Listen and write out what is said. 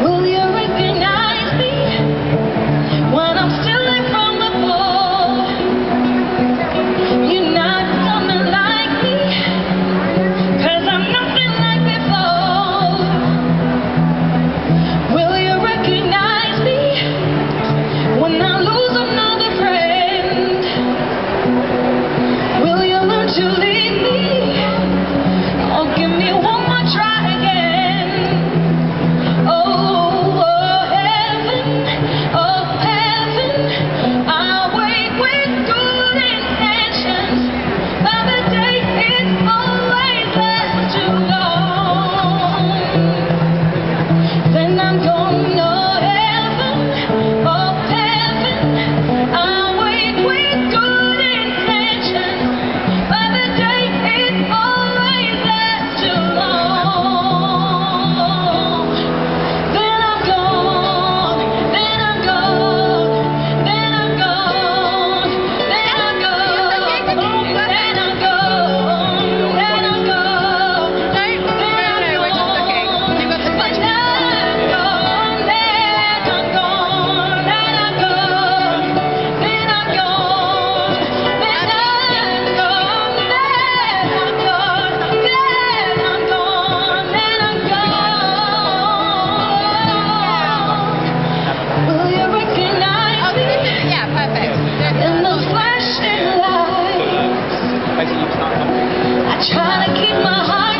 Will you recognize me when I'm stealing from the poor? You're not gonna like me, 'cause I'm nothing like before. Will you recognize me when I lose another friend? Will you learn to leave me, or give me one more try again? Oh, heaven, I'll wait with good intentions, but the day is always left too long. Then I'm gonna heaven, I'll wait with good intentions, but the day is always left too long. Then I'm gone, then I'm gone, then I'm gone, then I'm gone, then I'm gone, then I'm gone, then I'm gone, then I'm Will you recognize me? Yeah, perfect. In the flashing lights? I try to keep my heart